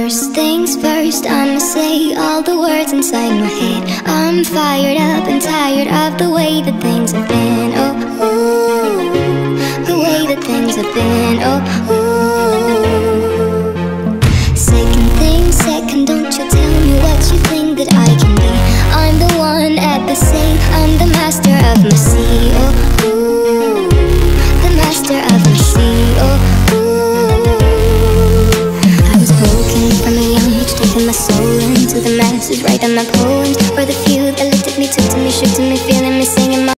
First things first, I'ma say all the words inside my head. I'm fired up and tired of the way that things have been. Oh, ooh, the way that things have been. Oh, ooh.